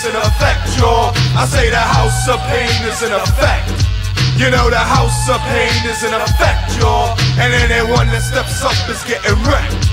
is in effect, y'all. I say the house of pain is in effect. You know the house of pain is in effect, y'all. And anyone that steps up is getting wrecked.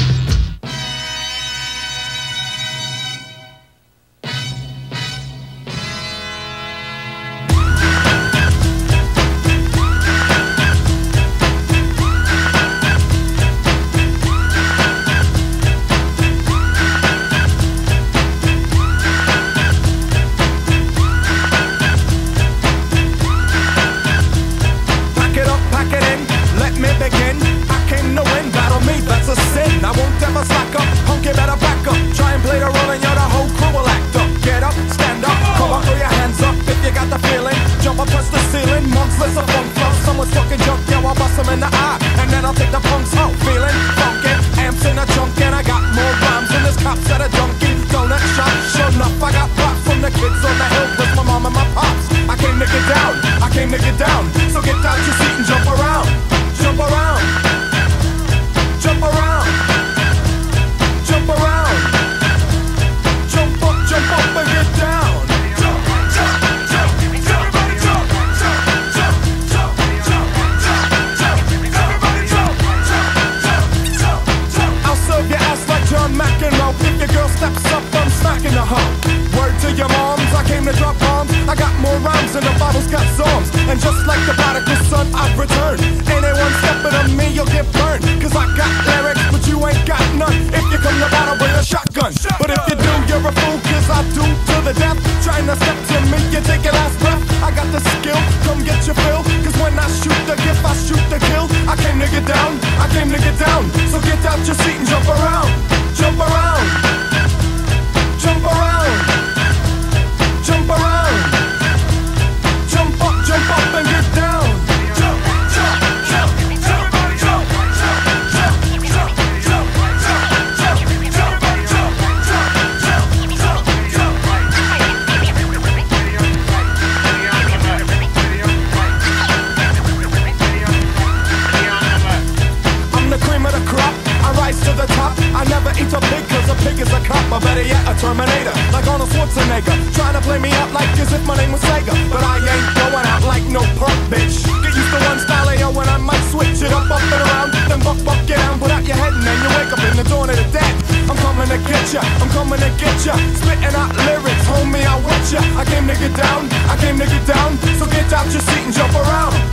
I'm coming to get ya, spitting out lyrics, homie, I with ya. I came to get down, so get out your seat and jump around.